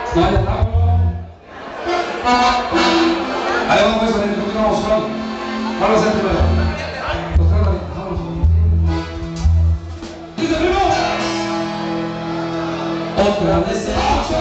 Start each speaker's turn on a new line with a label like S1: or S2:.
S1: No, ya está, ahí vamos pues, gente, continuamos con. Vamos a hacer primero. Los tres, vámonos. Dice primero. Otra vez se escucha.